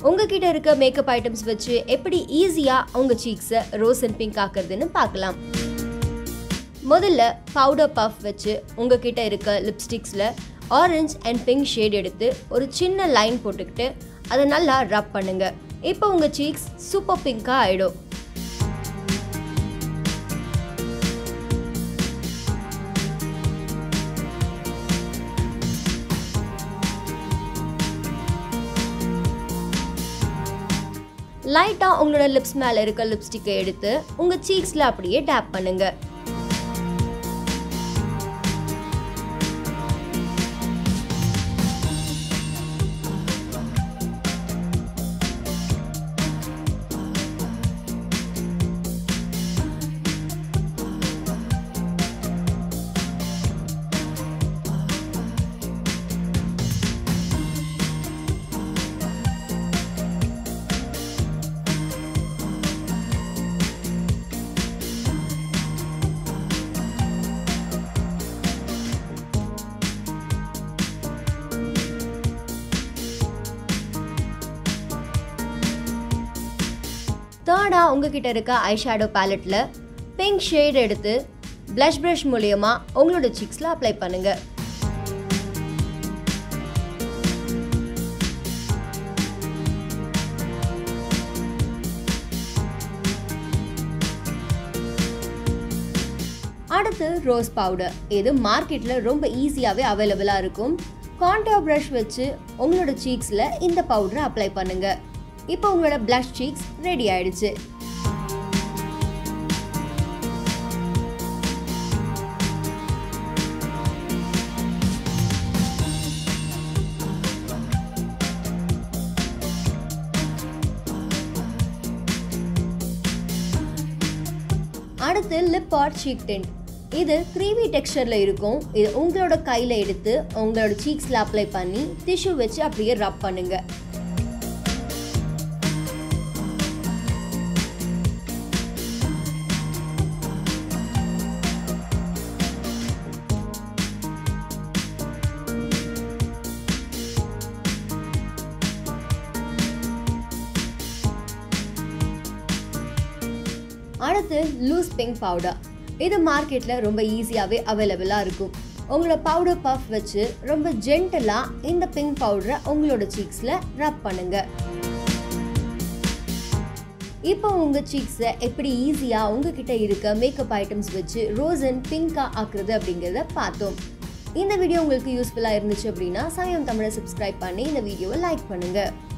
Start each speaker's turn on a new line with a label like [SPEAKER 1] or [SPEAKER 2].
[SPEAKER 1] உங்ககிட்ட இருக்க makeup items வச்சு எப்படி ஈஸியா உங்க சீக்ஸை ரோஸ் அண்ட் பிங்க் ஆக்குறதுன்னு பார்க்கலாம். முதல்ல பவுடர் பஃப் வச்சு உங்ககிட்ட இருக்க லிப்ஸ்டிக்ஸில் ஆரஞ்ச் அண்ட் பிங்க் ஷேட் எடுத்து ஒரு சின்ன லைன் போட்டுக்கிட்டு அதை நல்லா ரப் பண்ணுங்க. இப்போ உங்க சீக்ஸ் சூப்பர் பிங்காக ஆயிடும். லைட்டா உங்களோட லிப்ஸ் மேல இருக்க லிப்ஸ்டிக்கை எடுத்து உங்க சீக்ஸ்ல அப்படியே டேப் பண்ணுங்க. தேர்டா உங்ககிட்ட இருக்க ஐ ஷேடோ பேலட்ல பிங்க் ஷேட் எடுத்து பிளஷ் பிரஷ் மூலமா உங்களோட சீக்ஸ்ல அப்ளை பண்ணுங்க. அடுத்து ரோஸ் பவுடர். இது மார்க்கெட்ல ரொம்ப ஈஸியாவே அவைலபிளா இருக்கும். கான்டோர் பிரஷ் வச்சு உங்களோட சீக்ஸ்ல இந்த பவுடரை அப்ளை பண்ணுங்க. இப்போ உங்களோட பிளஷ் சீக்ஸ் ரெடி ஆயிடுச்சு. அடுத்து லிப் ஆர் சீக் டிண்ட். இது க்ரீமி டெக்ஸ்சர்ல இருக்கும். இது உங்களோட கையில எடுத்து உங்களோட சீக்ஸ்ல அப்ளை பண்ணி டிஷ்யூ வச்சு அப்படியே ரப் பண்ணுங்க. அடுத்து லூஸ் பிங்க் பவுடர். இது மார்க்கெட்ல ரொம்ப ஈஸியாவே அவைலபிளா இருக்கும். உங்களோட பவுடர் பஃப் வச்சு ரொம்ப ஜென்டலா இந்த பிங்க் பவுடரை உங்களோட சீக்ஸ்ல ரப் பண்ணுங்க. இப்போ உங்க சீக்ஸை எப்படி ஈஸியா உங்ககிட்ட இருக்க மேக்கப் ஐட்டம்ஸ் வச்சு ரோஸ் அண்ட் பிங்கா ஆக்குறது அப்படிங்கிறத பார்த்தோம். இந்த வீடியோ உங்களுக்கு யூஸ்ஃபுல்லா இருந்துச்சு அப்படின்னா சமயம் தமிழை சப்ஸ்கிரைப் பண்ணி இந்த வீடியோவை லைக் பண்ணுங்க.